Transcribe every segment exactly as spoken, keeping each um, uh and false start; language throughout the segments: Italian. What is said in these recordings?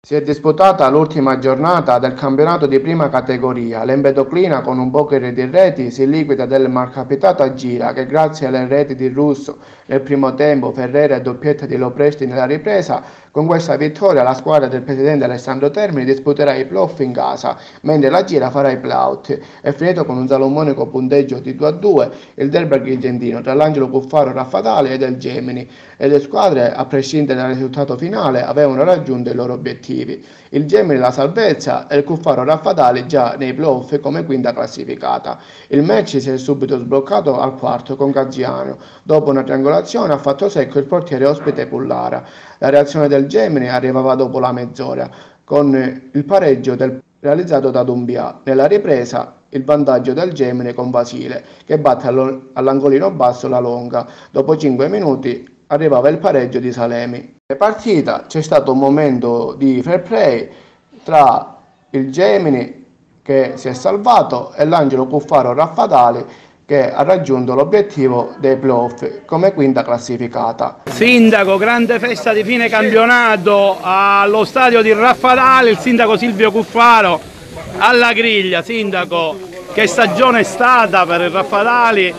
Si è disputata l'ultima giornata del campionato di prima categoria. L'Empedoclina con un poker di reti si liquida del malcapitato Agira che grazie alle reti di Russo nel primo tempo, Ferrera e doppietta di Lopresti nella ripresa. Con questa vittoria la squadra del presidente Alessandro Termini disputerà i playoff in casa, mentre l'Agira farà i play-out. È finito con un salomonico punteggio di due a due il derby agrigentino tra l'Angelo Cuffaro Raffadali e del Gemini. Le due squadre, a prescindere dal risultato finale, avevano raggiunto i loro obiettivi. Il Gemini la salvezza e il Cuffaro Raffadali già nei playoff come quinta classificata. Il match si è subito sbloccato al quarto con Caggiano. Dopo una triangolazione ha fatto secco il portiere ospite Pullara. La reazione del Gemini arrivava dopo la mezz'ora con il pareggio del realizzato da Dumbia. Nella ripresa il vantaggio del Gemini con Basile che batte all'angolino basso la Longa. Dopo cinque minuti arrivava il pareggio di Salemi. In partita c'è stato un momento di fair play tra il Gemini che si è salvato e l'Angelo Cuffaro Raffadali che ha raggiunto l'obiettivo dei playoff come quinta classificata. Sindaco, grande festa di fine campionato allo stadio di Raffadali, il sindaco Silvio Cuffaro alla griglia. Sindaco, che stagione è stata per il Raffadali?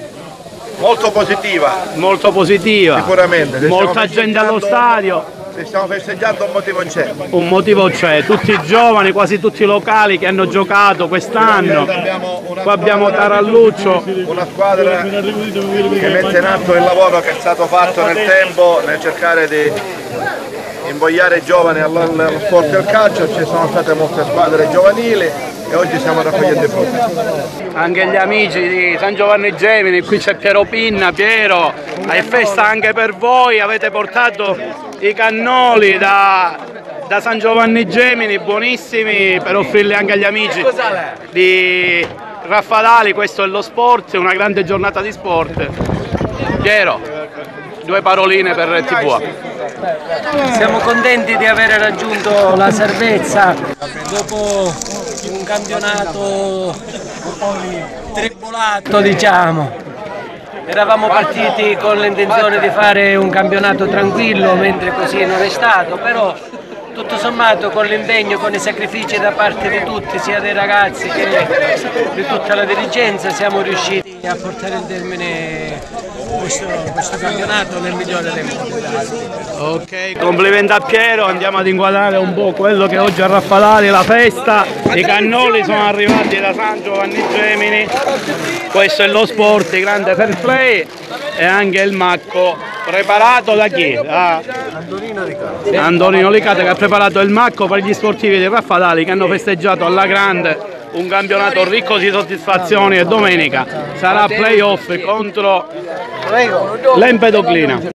Molto positiva. Molto positiva. Sicuramente. Se molta gente allo stadio. Se stiamo festeggiando un motivo c'è. Un motivo c'è, tutti i giovani, quasi tutti i locali che hanno giocato quest'anno. Qua abbiamo Taralluccio. Una squadra che mette in atto il lavoro che è stato fatto nel tempo nel cercare di invogliare i giovani allo sport del calcio. Ci sono state molte squadre giovanili e oggi stiamo raccogliendo i frutti. Anche gli amici di San Giovanni Gemini, qui c'è Piero Pinna. Piero, è festa anche per voi, avete portato i cannoli da, da San Giovanni Gemini, buonissimi, per offrirli anche agli amici di Raffadali. Questo è lo sport, una grande giornata di sport. Piero, due paroline per T V A. Siamo contenti di aver raggiunto la salvezza dopo un campionato tribolato, diciamo. Eravamo partiti con l'intenzione di fare un campionato tranquillo, mentre così non è stato, però tutto sommato con l'impegno, con i sacrifici da parte di tutti, sia dei ragazzi che di tutta la dirigenza, siamo riusciti a portare in termine questo, questo campionato nel migliore dei modi. Ok, complimenti a Piero, andiamo ad inquadrare un po' quello che oggi a Raffadali è la festa. I cannoli sono arrivati da San Giovanni Gemini, questo è lo sport, il grande fair play e anche il macco preparato da chi? Da Antonino Licata. Antonino Licata che ha preparato il macco per gli sportivi di Raffadali che hanno festeggiato alla grande un campionato ricco di soddisfazioni e domenica sarà playoff contro l'Empedoclina.